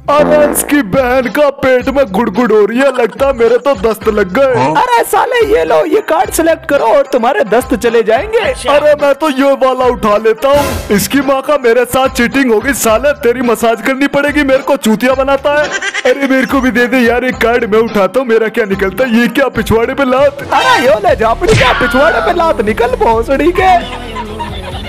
अरे इसकी बहन का पेट में गुड़गुड़ हो रही है, लगता है मेरे तो दस्त लग गए। अरे साले ये लो, ये कार्ड सिलेक्ट करो और तुम्हारे दस्त चले जाएंगे। अरे मैं तो ये वाला उठा लेता हूँ। इसकी माँ का मेरे साथ चीटिंग होगी साले, तेरी मसाज करनी पड़ेगी, मेरे को चूतिया बनाता है। अरे मेरे को भी दे दे यार, एक कार्ड मैं उठाता हूँ, मेरा क्या निकलता है। ये क्या पिछवाड़े पे लात? अरे यो ले जा अपनी क्या पिछवाड़े पे लात निकल भोसड़ी के।